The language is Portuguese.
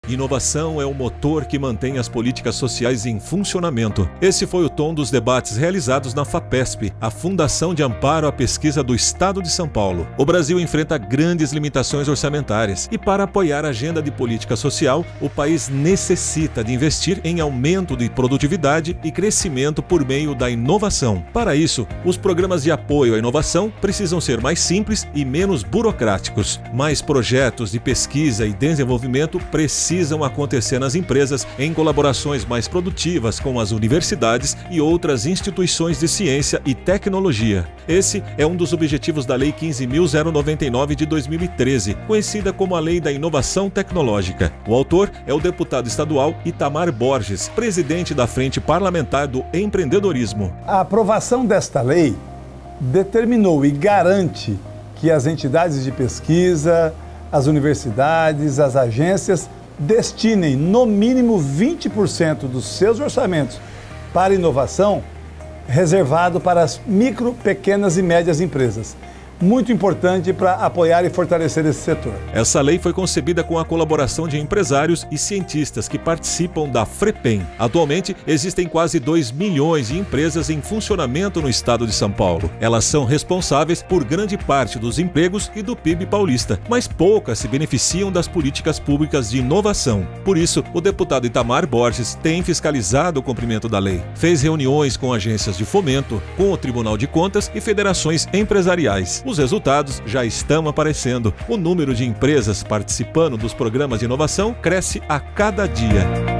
Inovação é o motor que mantém as políticas sociais em funcionamento. Esse foi o tom dos debates realizados na FAPESP, a Fundação de Amparo à Pesquisa do Estado de São Paulo. O Brasil enfrenta grandes limitações orçamentárias e, para apoiar a agenda de política social, o país necessita de investir em aumento de produtividade e crescimento por meio da inovação. Para isso, os programas de apoio à inovação precisam ser mais simples e menos burocráticos. Mais projetos de pesquisa e desenvolvimento precisam acontecer nas empresas em colaborações mais produtivas com as universidades e outras instituições de ciência e tecnologia. Esse é um dos objetivos da Lei 15.099 de 2013, conhecida como a Lei da Inovação Tecnológica. O autor é o deputado estadual Itamar Borges, presidente da Frente Parlamentar do Empreendedorismo. A aprovação desta lei determinou e garante que as entidades de pesquisa, as universidades, as agências destinem no mínimo 20% dos seus orçamentos para inovação, reservado para as micro, pequenas e médias empresas. Muito importante para apoiar e fortalecer esse setor. Essa lei foi concebida com a colaboração de empresários e cientistas que participam da FREPEM. Atualmente, existem quase 2 milhões de empresas em funcionamento no estado de São Paulo. Elas são responsáveis por grande parte dos empregos e do PIB paulista, mas poucas se beneficiam das políticas públicas de inovação. Por isso, o deputado Itamar Borges tem fiscalizado o cumprimento da lei. Fez reuniões com agências de fomento, com o Tribunal de Contas e federações empresariais. Os resultados já estão aparecendo. O número de empresas participando dos programas de inovação cresce a cada dia.